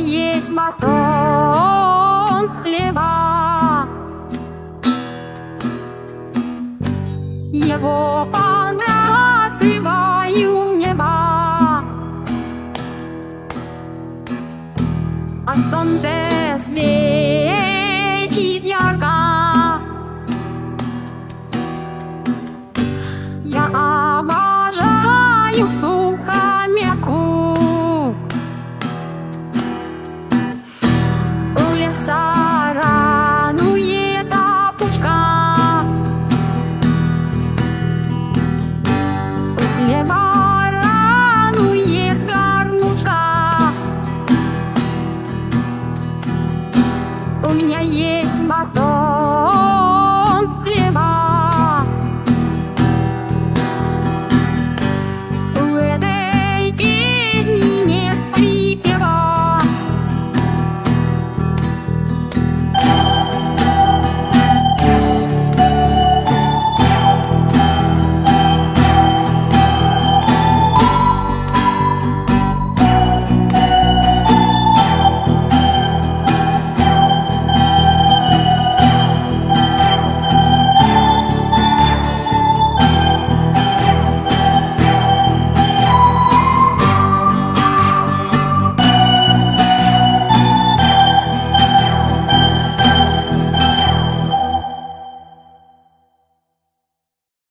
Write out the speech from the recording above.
есть батон хлеба. Его подбрасываю в небо, а солнце светит ярко. Я обожаю сухомятку. У леса радует опушка. У хлеба